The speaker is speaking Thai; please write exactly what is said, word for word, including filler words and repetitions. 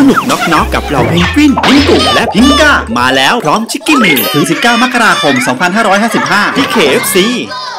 สนุกน็อกๆกับเหล่าเพนกวินพิงกุและพิงก้ามาแล้วพร้อมชิคกี้มิลถึงสิบเก้ามกราคมสองพันห้าร้อยห้าสิบห้าที่ เค เอฟ ซี